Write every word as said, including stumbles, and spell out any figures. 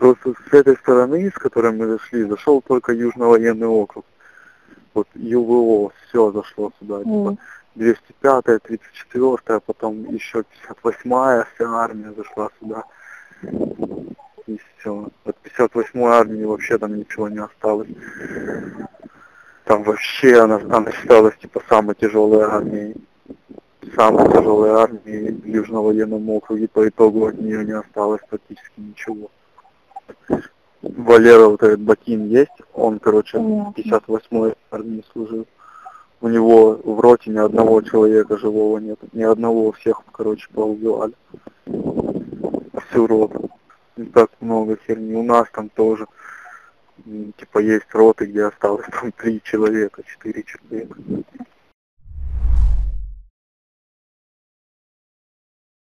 Просто с этой стороны, с которой мы зашли, зашел только Южно-военный округ. Вот ЮВО, все зашло сюда. Mm. Типа двести пятая, тридцать четвёртая, потом еще пятьдесят восьмая вся армия зашла сюда. И все. От пятьдесят восьмой армии вообще там ничего не осталось. Там вообще она, она считалась типа самой тяжелой армией. Самой тяжелой армии в Южном военном округе, по итогу от нее не осталось практически ничего. Валера, вот этот Батин есть, он, короче, в пятьдесят восьмой армии служил. У него в роте ни одного человека живого нет, ни одного, всех, короче, поубивали. Всю роту. И так много херни. У нас там тоже, типа, есть роты, где осталось там три человека, четыре человека.